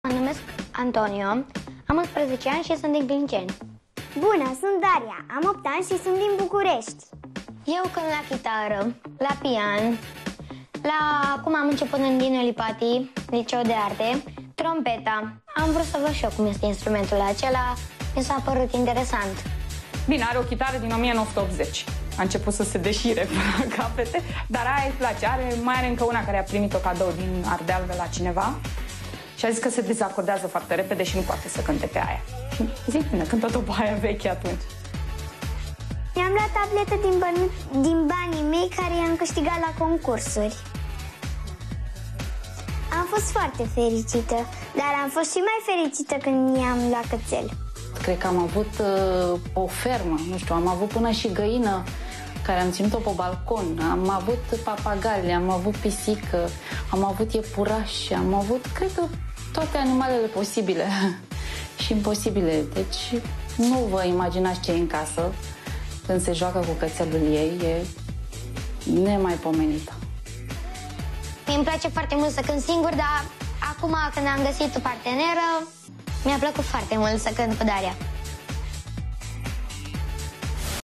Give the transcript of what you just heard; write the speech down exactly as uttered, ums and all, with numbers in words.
Mă numesc Antonio, am unsprezece ani și sunt din Clinceni. Bună, sunt Daria, am opt ani și sunt din București. Eu cânt la chitară, la pian, la... acum am început în Dinu Lipati, liceu de arte, trompeta. Am vrut să văd și eu cum este instrumentul acela, mi s-a părut interesant. Bine, are o chitară din o mie nouă sute optzeci. A început să se deșire până la capete, dar aia îi place. Are, mai are încă una care a primit-o cadou din Ardeal de la cineva și a zis că se dezacordează foarte repede și nu poate să cânte pe aia. Zic, bine, cântă după aia veche atunci. Mi-am luat tabletă din, bani, din banii mei care i-am câștigat la concursuri. Am fost foarte fericită, dar am fost și mai fericită când i-am luat cățel. Cred că am avut uh, o fermă, nu știu, am avut până și găină care am ținut-o pe balcon, am avut papagali, am avut pisică, am avut iepurași, am avut, cred că, toate animalele posibile și imposibile. Deci nu vă imaginați ce e în casă când se joacă cu cățelul ei, e nemaipomenită. Mie îmi place foarte mult să cânt singur, dar acum când am găsit o parteneră, mi-a plăcut foarte mult să cânt cu Daria.